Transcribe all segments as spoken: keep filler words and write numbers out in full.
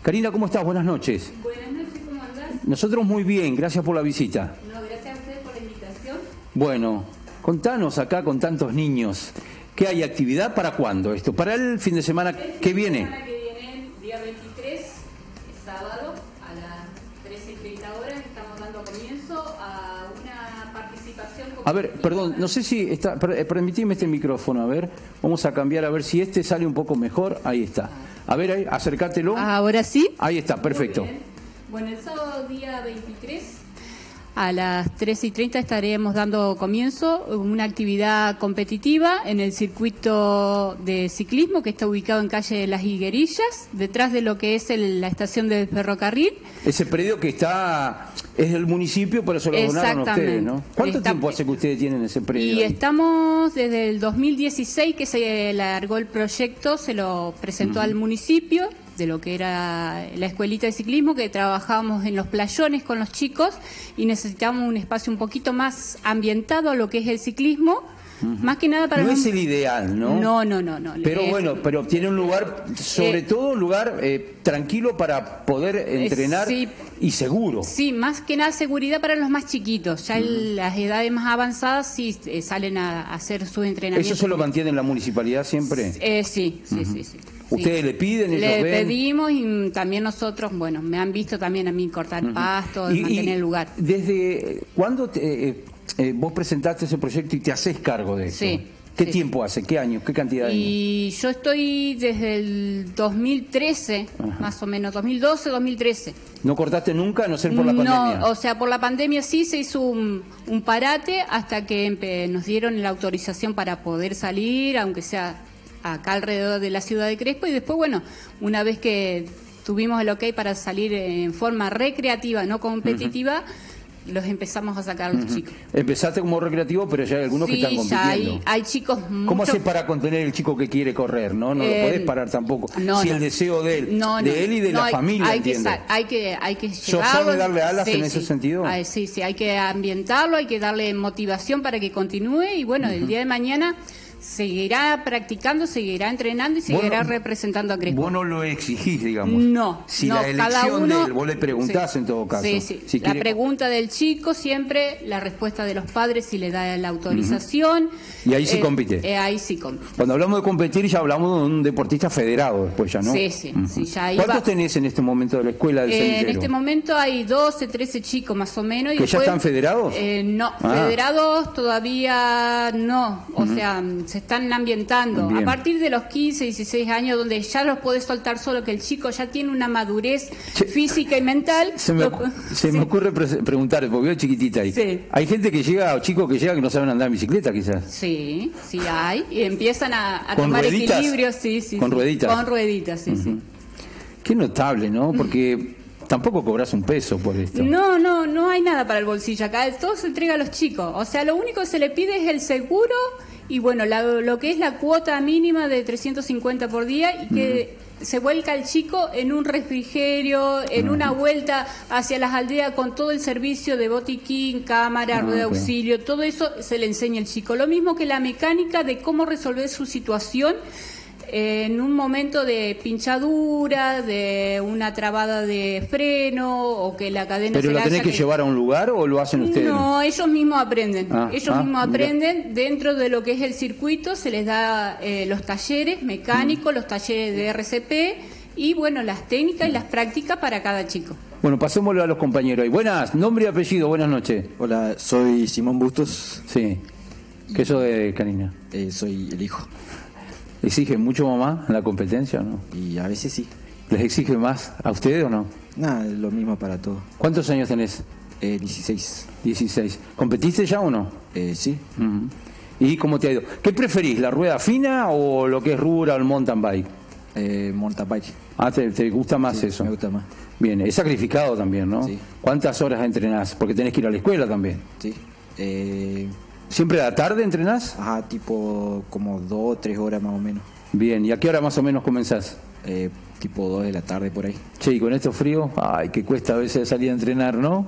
Karina, ¿cómo estás? Buenas noches. Buenas noches, ¿cómo andás? Nosotros muy bien, gracias por la visita. No, gracias a ustedes por la invitación. Bueno, contanos acá con tantos niños, ¿qué hay actividad para cuándo esto? ¿Para el fin de semana el que fin viene? La semana que viene, día veintitrés, es sábado, a las trece y treinta horas, estamos dando comienzo a una participación. A ver, perdón, no sé si está, per, permitime este micrófono, a ver, vamos a cambiar a ver si este sale un poco mejor, ahí está. A ver, ahí, acércatelo. Ahora sí. Ahí está, perfecto. Bueno, el sábado día veintitrés a las trece y treinta estaremos dando comienzo a una actividad competitiva en el circuito de ciclismo que está ubicado en calle Las Higuerillas, detrás de lo que es el, la estación de ferrocarril. Ese predio que está, es del municipio, pero se lo donaron ustedes, ¿no? ¿Cuánto está, tiempo hace que ustedes tienen ese predio? Y ahí? Estamos desde el dos mil dieciséis que se largó el proyecto, se lo presentó uh-huh. al municipio, de lo que era la escuelita de ciclismo, que trabajábamos en los playones con los chicos y necesitamos un espacio un poquito más ambientado a lo que es el ciclismo, uh-huh. más que nada para... No los... es el ideal, ¿no? No, no, no. no pero es... bueno, pero tiene un lugar, sobre eh, todo un lugar eh, tranquilo para poder entrenar sí, y seguro. Sí, más que nada seguridad para los más chiquitos. Ya uh-huh. el, las edades más avanzadas sí eh, salen a, a hacer sus entrenamientos. ¿Eso se lo mantiene en la municipalidad siempre? Eh, sí, sí, uh-huh. sí, sí. ¿Ustedes sí. le piden? Ellos le ven? pedimos y también nosotros, bueno, me han visto también a mí cortar uh-huh. pasto, y, mantener y el lugar. ¿Desde cuándo te, eh, eh, vos presentaste ese proyecto y te haces cargo de eso? Sí. ¿Qué sí, tiempo sí. hace? ¿Qué años? ¿Qué cantidad de años? Y yo estoy desde el dos mil trece, ajá. más o menos, dos mil doce, dos mil trece. ¿No cortaste nunca, a no ser por la pandemia? No, o sea, por la pandemia sí se hizo un, un parate hasta que empe- nos dieron la autorización para poder salir, aunque sea acá alrededor de la ciudad de Crespo, y después, bueno, una vez que tuvimos el ok para salir en forma recreativa, no competitiva, uh-huh. los empezamos a sacar a los uh-huh. chicos. Empezaste como recreativo, pero ya hay algunos sí, que están compitiendo. Ya hay, hay chicos mucho... ¿Cómo hace para contener el chico que quiere correr? No, no eh, lo podés parar tampoco. No, si no. el deseo de él, no, no, de él y de no, la hay, familia, hay entiendo. que, hay que hay que llevarlo. ¿Sos de darle alas sí, en ese sí. sentido? Ay, sí, sí, hay que ambientarlo, hay que darle motivación para que continúe y bueno, uh-huh. el día de mañana seguirá practicando, seguirá entrenando y seguirá bueno, representando a Crespo. Vos no lo exigís, digamos. No, si no, la elección cada uno, de él, vos le preguntás sí, en todo caso. Sí, sí. Si la quiere... pregunta del chico siempre, la respuesta de los padres si le da la autorización. Uh-huh. Y ahí sí eh, compite. Eh, ahí sí compite. Cuando hablamos de competir ya hablamos de un deportista federado después ya, ¿no? Sí, sí. Uh-huh. sí ya ¿Cuántos iba... tenés en este momento de la escuela del eh, semillero? En este momento hay doce, trece chicos más o menos. Y ¿Que después, ya están federados? Eh, no, ah. federados todavía no. O uh-huh. sea, se están ambientando. Bien. A partir de los quince, dieciséis años, donde ya los podés soltar solo, que el chico ya tiene una madurez sí. física y mental. Se me, lo... se sí. me ocurre pre- preguntar, porque veo chiquitita ahí. Sí. Hay gente que llega, o chicos que llegan que no saben andar en bicicleta, quizás. Sí, sí hay. Y empiezan a, a ¿Con tomar rueditas? equilibrio. Sí, sí. ¿Con sí. rueditas? Con rueditas, sí, uh-huh. sí. Qué notable, ¿no? Porque tampoco cobras un peso por esto. No, no, no hay nada para el bolsillo acá. Todo se entrega a los chicos. O sea, lo único que se le pide es el seguro y, bueno, la, lo que es la cuota mínima de trescientos cincuenta por día y que uh-huh. se vuelca el chico en un refrigerio, en uh-huh. una vuelta hacia las aldeas con todo el servicio de botiquín, cámara, uh-huh. rueda de auxilio. Todo eso se le enseña al chico. Lo mismo que la mecánica de cómo resolver su situación en un momento de pinchadura, de una trabada de freno o que la cadena ¿Pero se lo tenés que, que llevar a un lugar o lo hacen ustedes? No, ellos mismos aprenden. Ah, ellos ah, mismos mira. aprenden. Dentro de lo que es el circuito se les da eh, los talleres mecánicos, mm. los talleres de R C P y, bueno, las técnicas y las prácticas para cada chico. Bueno, pasémoslo a los compañeros ahí. Buenas, nombre y apellido, buenas noches. Hola, soy Simón Bustos. Sí. ¿Qué sos de Karina? Eh, soy el hijo. ¿Exige mucho mamá en la competencia o no? Y a veces sí. ¿Les exige más a ustedes o no? Nada, lo mismo para todos. ¿Cuántos años tenés? Eh, dieciséis. dieciséis. ¿Competiste ya o no? Eh, sí. Uh-huh. ¿Y cómo te ha ido? ¿Qué preferís, la rueda fina o lo que es rural mountain bike? Eh, mountain bike. Ah, ¿te, te gusta más sí, eso? me gusta más. Bien, es sacrificado también, ¿no? Sí. ¿Cuántas horas entrenás? Porque tenés que ir a la escuela también. Sí. Eh... ¿Siempre a la tarde entrenás? Ajá, tipo como dos o tres horas más o menos. Bien, ¿y a qué hora más o menos comenzás? Eh, tipo dos de la tarde por ahí. Che, y con esto frío, ay, que cuesta a veces salir a entrenar, ¿no?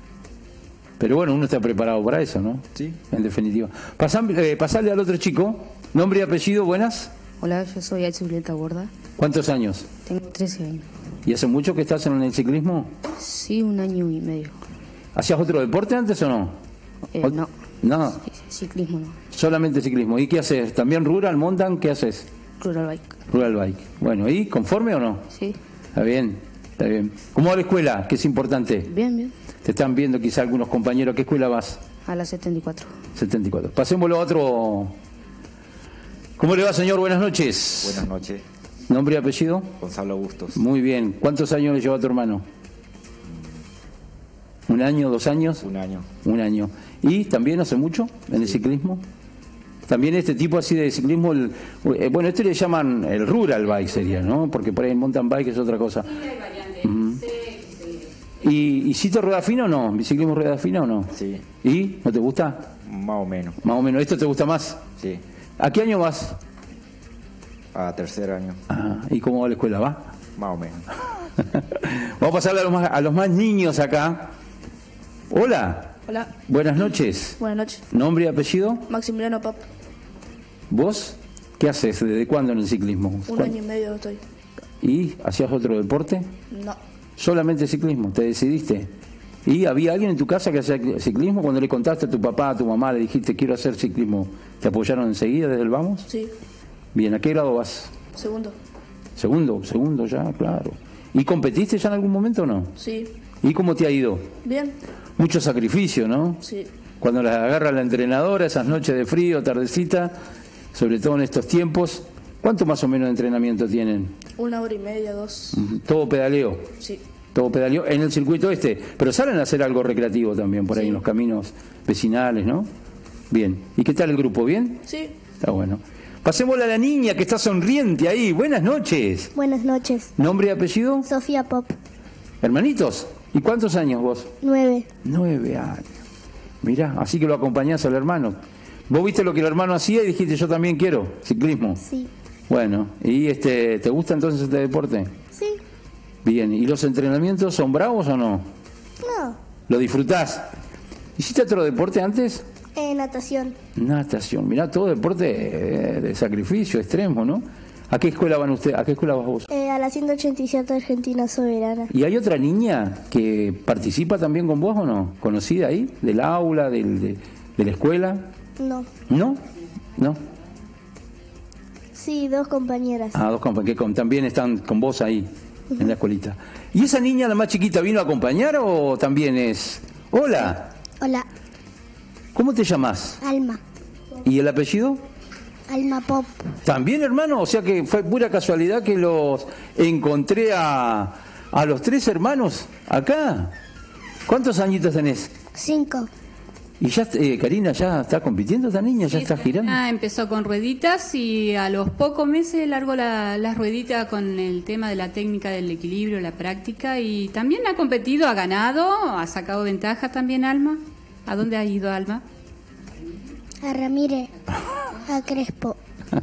Pero bueno, uno está preparado para eso, ¿no? Sí. En definitiva. Pasam, eh, pasarle al otro chico, nombre y apellido, buenas. Hola, yo soy Julieta Borda. ¿Cuántos años? Tengo trece años. ¿Y hace mucho que estás en el ciclismo? Sí, un año y medio. ¿Hacías otro deporte antes o no? Eh, ¿O- no, No, sí, ciclismo no. solamente ciclismo. ¿Y qué haces? ¿También rural, mountain? ¿Qué haces? Rural bike. Rural bike. Bueno, ¿y conforme o no? Sí, Está bien, está bien. ¿Cómo va la escuela? Que es importante. bien, bien. Te están viendo quizá algunos compañeros. ¿A qué escuela vas? A las setenta y cuatro. setenta y cuatro. Pasémoslo a otro. ¿Cómo le va, señor? Buenas noches. Buenas noches, ¿Nombre y apellido? Gonzalo Bustos. Muy bien. ¿Cuántos años le lleva a tu hermano? ¿Un año, dos años? Un año. Un año. ¿Y también hace mucho en el ciclismo? También este tipo así de ciclismo, el, eh, bueno, este le llaman el rural bike sería, ¿no? Porque por ahí el mountain bike es otra cosa. Ujú. ¿Y, ¿Y si te rueda fina o no? ¿Biciclismo rueda fina o no? Sí, ¿Y? ¿No te gusta? más o menos. Más o menos. ¿Esto te gusta más? Sí, ¿A qué año vas? a tercer año, Ah, ¿y cómo va la escuela? ¿Va? más o menos. Vamos a pasarle a los más, a los más niños acá. Hola, Hola, buenas noches. buenas noches. ¿Nombre y apellido? Maximiliano Pop, ¿Vos? ¿Qué haces? ¿Desde cuándo en el ciclismo? un ¿Cuán- año y medio estoy. ¿Y hacías otro deporte? No, Solamente ciclismo, te decidiste. ¿Y había alguien en tu casa que hacía ciclismo? Cuando le contaste a tu papá, a tu mamá, le dijiste quiero hacer ciclismo, ¿te apoyaron enseguida desde el vamos? sí, Bien, ¿a qué grado vas? segundo, Segundo, segundo ya, claro. ¿Y competiste ya en algún momento o no? sí, ¿Y cómo te ha ido? bien, Mucho sacrificio, ¿no? sí, Cuando las agarra la entrenadora, esas noches de frío, tardecita, sobre todo en estos tiempos, ¿cuánto más o menos de entrenamiento tienen? una hora y media, dos, Todo pedaleo. sí, Todo pedaleo en el circuito este, pero salen a hacer algo recreativo también por ahí Sí. en los caminos vecinales, ¿no? Bien. ¿Y qué tal el grupo? ¿Bien? sí, Está bueno. Pasémosle a la niña que está sonriente ahí. Buenas noches. Buenas noches. ¿Nombre y apellido? Sofía Pop, ¿Hermanitos? ¿Y cuántos años vos? nueve. Nueve años. Mirá, así que lo acompañás al hermano. Vos viste lo que el hermano hacía y dijiste yo también quiero, ciclismo. Sí. Bueno, ¿y este te gusta entonces este deporte? Sí. Bien, ¿y los entrenamientos son bravos o no? No. ¿Lo disfrutás? ¿Hiciste otro deporte antes? Eh, natación. Natación. Mirá, todo deporte eh, de sacrificio extremo, ¿no? ¿A qué escuela van ustedes? ¿A qué escuela vas vos? Eh, a la ciento ochenta y siete Argentina Soberana. ¿Y hay otra niña que participa también con vos o no? ¿Conocida ahí? ¿Del aula, del, de, de la escuela? No. ¿No? ¿No? Sí, dos compañeras. Ah, dos compa que con- también están con vos ahí, en la escuelita. ¿Y esa niña, la más chiquita, vino a acompañar o también es...? Hola, Hola, ¿cómo te llamas? Alma. ¿Y el apellido? Alma Pop. ¿También, hermano? O sea que fue pura casualidad que los encontré a, a los tres hermanos acá. ¿Cuántos añitos tenés? Cinco. Y ya, eh, Karina, ¿ya está compitiendo esta niña? ¿Ya Sí, está girando? Ah, empezó con rueditas y a los pocos meses largó la, las rueditas con el tema de la técnica del equilibrio, la práctica, y también ha competido, ha ganado, ha sacado ventaja también Alma. ¿A dónde ha ido Alma? A Ramírez. A Crespo.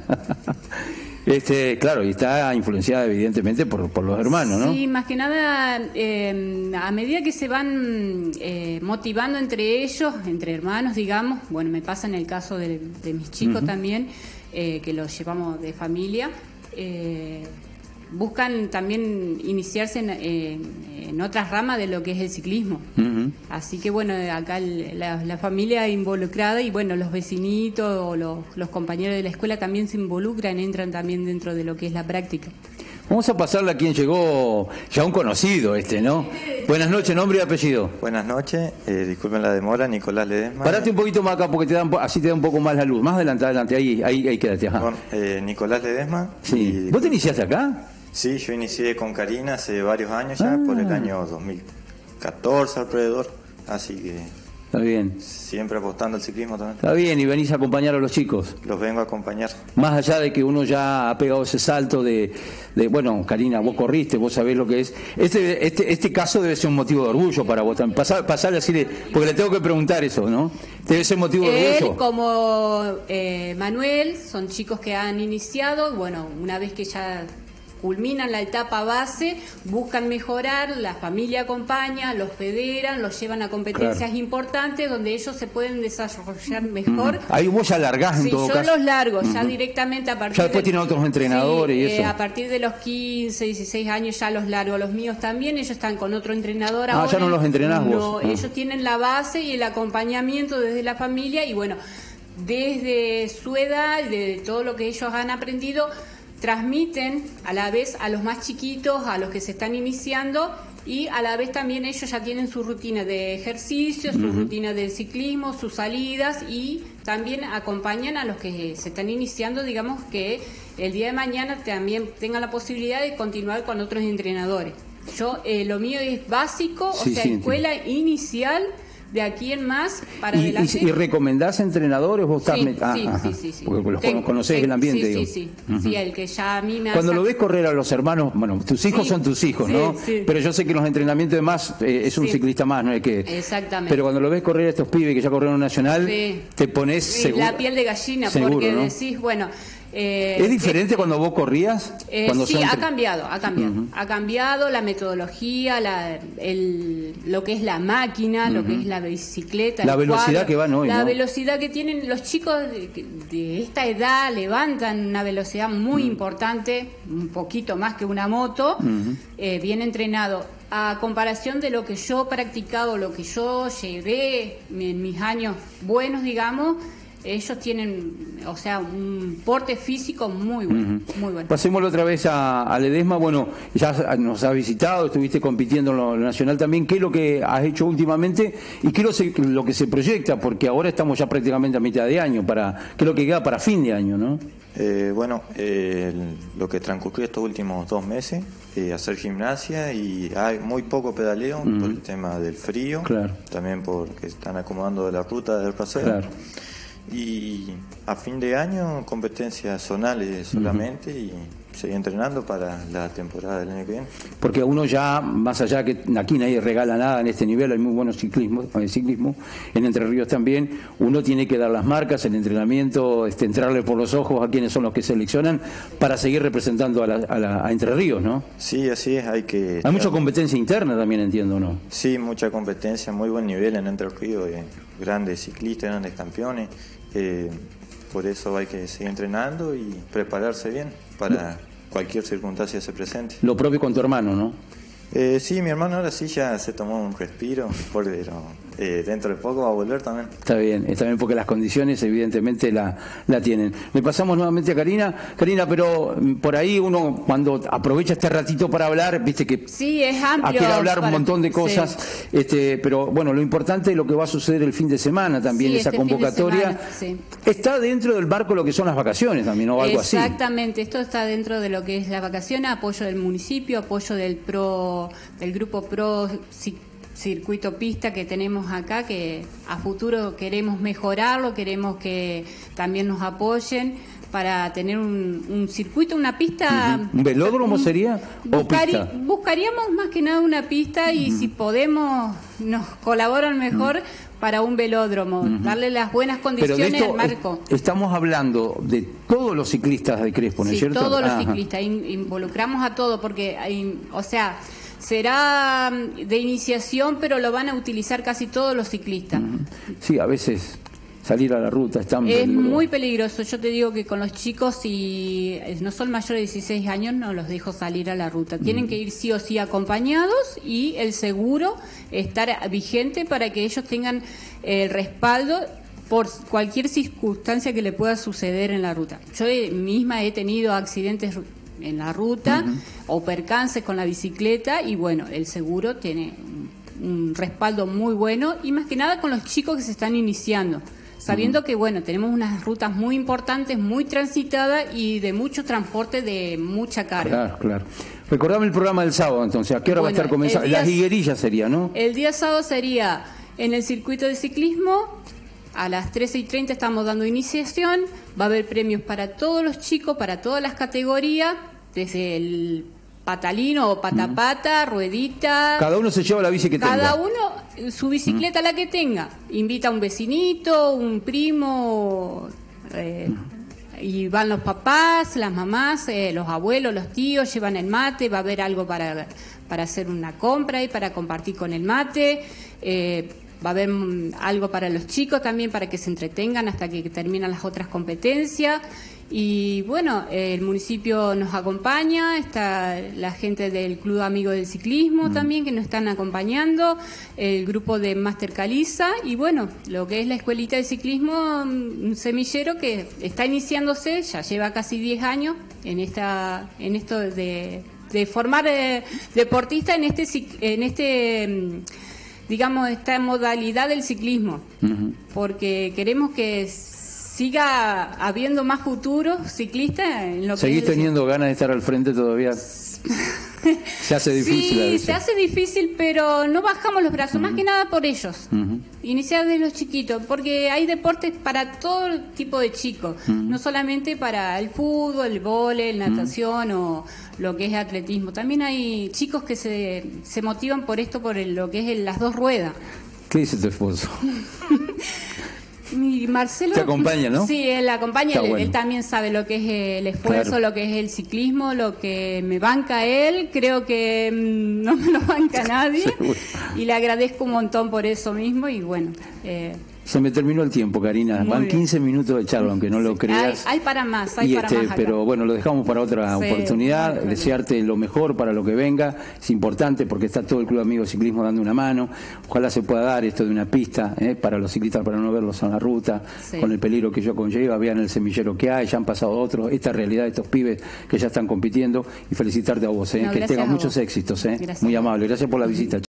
Este, claro, y está influenciada evidentemente por, por los hermanos, ¿no? Sí, más que nada, eh, a medida que se van eh, motivando entre ellos, entre hermanos, digamos, bueno, me pasa en el caso de, de mis chicos también, eh, que los llevamos de familia, eh, buscan también iniciarse en, en- en otras ramas de lo que es el ciclismo. Ujú. Así que bueno, acá el- la, la familia involucrada y bueno, los vecinitos o los, los compañeros de la escuela también se involucran, entran también dentro de lo que es la práctica. Vamos a pasarle a quien llegó, ya un conocido este, ¿no? Buenas noches, nombre y apellido. Buenas noches, eh, disculpen la demora, Nicolás Ledesma. Parate un poquito más acá porque te dan, así te da un poco más la luz. Más adelante, adelante, ahí, ahí, ahí quédate, ajá. Bueno, eh, Nicolás Ledesma. Sí. Y- ¿Vos te iniciaste acá? Sí, yo inicié con Karina hace varios años ya, Ah. por el año dos mil catorce alrededor, así que Está bien, siempre apostando al ciclismo también. está bien, y venís a acompañar a los chicos. Los vengo a acompañar. Más allá de que uno ya ha pegado ese salto de, de bueno, Karina, vos corriste, vos sabés lo que es. Este, este, este caso debe ser un motivo de orgullo para vos también. Pasar, pasarle así, de- porque le tengo que preguntar eso, ¿no? Debe ser motivo de Él orgullo. como eh, Manuel son chicos que han iniciado, bueno, una vez que ya culminan la etapa base, buscan mejorar, la familia acompaña, los federan, los llevan a competencias Claro. importantes donde ellos se pueden desarrollar mejor. Ujú. Ahí vos ya largás en Sí, todo yo caso. los largo, ya Ujú. directamente a partir Ya después de- tienen otros entrenadores Sí, y eh, eso. a partir de los quince, dieciséis años ya los largo, los míos también, ellos están con otro entrenador Ah, ahora. ya no los entrenás No, vos. Ah. ellos tienen la base y el acompañamiento desde la familia y bueno, desde su edad y de todo lo que ellos han aprendido, transmiten a la vez a los más chiquitos, a los que se están iniciando y a la vez también ellos ya tienen su rutina de ejercicio, su rutina del ciclismo, sus salidas y también acompañan a los que se están iniciando, digamos que el día de mañana también tengan la posibilidad de continuar con otros entrenadores. Yo, eh, lo mío es básico, Sí, o sea, sí, escuela inicial, de aquí en más, para ¿Y, adelante. y, y recomendás entrenadores? ¿Vos estás Sí, met- ah, sí, ajá. sí, sí, sí. Porque los Tengo- conocés tengo- el ambiente, sí, digo. sí, sí, Ujú. sí, el que ya a mí me Cuando hace- lo ves correr a los hermanos, bueno, tus hijos Sí, son tus hijos, sí, ¿no? sí. Pero yo sé que en los entrenamientos de más eh, es un Sí. ciclista más, ¿no? Es que, Exactamente. Pero cuando lo ves correr a estos pibes que ya corrieron nacional, Sí. te pones Sí, seguro. la piel de gallina, Seguro, porque ¿no? decís, bueno... eh, ¿Es diferente cuando vos corrías? Eh, cuando sí, son ha tre- cambiado, ha cambiado. Ujú. Ha cambiado la metodología, la, el, lo que es la máquina, lo que es la bicicleta. La el velocidad cuadro, que van hoy, La ¿no? velocidad que tienen los chicos de, de esta edad, levantan una velocidad muy importante, un poquito más que una moto, eh, bien entrenado. A comparación de lo que yo he practicado, lo que yo llevé en mis años buenos, digamos, ellos tienen, o sea, un porte físico muy bueno, muy bueno. Pasémoslo otra vez a, a Ledesma. Bueno, ya nos has visitado, estuviste compitiendo en lo nacional también. ¿Qué es lo que has hecho últimamente y qué es lo, se- lo que se proyecta? Porque ahora estamos ya prácticamente a mitad de año. Para, ¿qué es lo que queda para fin de año, no? Eh, bueno, eh, el- lo que transcurrió estos últimos dos meses, eh, hacer gimnasia y hay muy poco pedaleo por el tema del frío, Claro. también porque están acomodando la ruta del paseo. Claro. Y a fin de año competencias zonales solamente y seguir entrenando para la temporada del año que viene. Porque uno ya, más allá que aquí nadie regala nada en este nivel, hay muy buenos ciclismo, eh, ciclismo en Entre Ríos también, uno tiene que dar las marcas, el entrenamiento, este, entrarle por los ojos a quienes son los que seleccionan para seguir representando a, la- a la- a Entre Ríos, ¿no? Sí, así es, hay que... Hay mucha competencia interna también, entiendo, ¿no? Sí, mucha competencia, muy buen nivel en Entre Ríos, eh, grandes ciclistas, grandes campeones. eh, por eso hay que seguir entrenando y prepararse bien para cualquier circunstancia que se presente. Lo propio con tu hermano, ¿no? Eh, sí, mi hermano ahora sí ya se tomó un respiro, pero eh, dentro de poco va a volver también. Está bien, está bien porque las condiciones evidentemente la, la tienen. Le pasamos nuevamente a Karina. Karina, pero mm, por ahí uno cuando aprovecha este ratito para hablar, viste que Sí, es amplio. quiere hablar un para- montón de sí. cosas, este, pero bueno, lo importante es lo que va a suceder el fin de semana también, Sí, esa este fin de convocatoria. semana, sí. Está dentro del marco lo que son las vacaciones también, o algo así. Exactamente, esto está dentro de lo que es la vacación, apoyo del municipio, apoyo del pro, del grupo pro Ci- circuito pista que tenemos acá, que a futuro queremos mejorarlo, queremos que también nos apoyen para tener un, un circuito, una pista. ¿Un velódromo sería o Buscari- pista? Buscaríamos más que nada una pista y si podemos nos colaboran mejor para un velódromo, darle las buenas Pero de condiciones esto al marco. es- estamos hablando de todos los ciclistas de Crespo, ¿no es Sí, cierto? todos los Ajá. ciclistas, in- involucramos a todos, porque, hay- o sea, será mm, de iniciación, pero lo van a utilizar casi todos los ciclistas. Sí, a veces salir a la ruta es tan Es peligroso. muy peligroso. Yo te digo que con los chicos, si no son mayores de dieciséis años, no los dejo salir a la ruta. Tienen que ir sí o sí acompañados y el seguro estar vigente para que ellos tengan el respaldo por cualquier circunstancia que le pueda suceder en la ruta. Yo he- misma he tenido accidentes ru- en la ruta o percances con la bicicleta y bueno, el seguro tiene un, un respaldo muy bueno y más que nada con los chicos que se están iniciando. Sabiendo que, bueno, tenemos unas rutas muy importantes, muy transitadas y de mucho transporte de mucha carga. Claro, claro. Recordame el programa del sábado, entonces. ¿A qué hora va a Bueno, estar comenzando? el día- Las higuerillas sería, ¿no? El día sábado sería en el circuito de ciclismo, a las trece y treinta estamos dando iniciación, va a haber premios para todos los chicos, para todas las categorías, desde el patalino o patapata, ruedita... Cada uno se lleva la bici que Cada tenga. uno su bicicleta la que tenga. Invita a un vecinito, un primo, eh, y van los papás, las mamás, eh, los abuelos, los tíos, llevan el mate, va a haber algo para, para hacer una compra y para compartir con el mate. Eh, Va a haber algo para los chicos también, para que se entretengan hasta que terminan las otras competencias. Y bueno, el municipio nos acompaña, está la gente del Club Amigo del Ciclismo mm. también, que nos están acompañando, el grupo de Máster Caliza, y bueno, lo que es la escuelita de ciclismo, un semillero que está iniciándose, ya lleva casi diez años en esta en esto de, de formar eh, deportistas en este en este digamos, esta modalidad del ciclismo, uh-huh. porque queremos que siga habiendo más futuros ciclistas en lo que ¿Seguís es teniendo ganas de estar al frente todavía? Se hace difícil. Sí, a veces. se hace difícil, pero no bajamos los brazos, uh-huh. más que nada por ellos. Uh-huh. Iniciar de los chiquitos, porque hay deportes para todo tipo de chicos, uh-huh. no solamente para el fútbol, el vóley, la natación uh-huh. o lo que es atletismo. También hay chicos que se, se motivan por esto, por el, lo que es el, las dos ruedas. ¿Qué dice tu esposo? Y Marcelo te acompaña, ¿no? Sí, él acompaña, él, bueno. él también sabe lo que es el esfuerzo, claro. lo que es el ciclismo, lo que me banca él, creo que mmm, no me lo banca nadie y le agradezco un montón por eso mismo y bueno... Eh, Se me terminó el tiempo, Karina. Van bien. quince minutos de charla, aunque no lo creas. Hay, hay para más, hay y para este, más acá. Pero bueno, lo dejamos para otra sí, oportunidad. Bueno. Desearte lo mejor para lo que venga. Es importante porque está todo el Club Amigo de Ciclismo dando una mano. Ojalá se pueda dar esto de una pista eh, para los ciclistas, para no verlos en la ruta, sí. con el peligro que ello conlleva. Vean el semillero que hay, ya han pasado otros. Esta realidad de estos pibes que ya están compitiendo. Y felicitarte a vos, eh, no, que tengan muchos éxitos. Eh. Muy amable. Gracias por la visita.